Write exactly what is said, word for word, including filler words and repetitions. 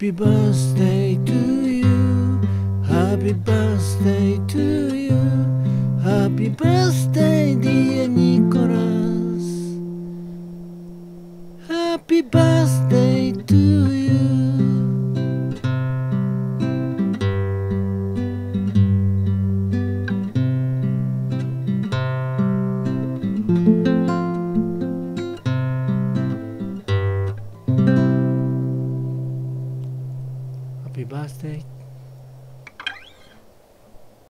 Happy birthday to you. Happy birthday to you. Happy birthday dear Nicholas. Happy birthday to you. Happy birthday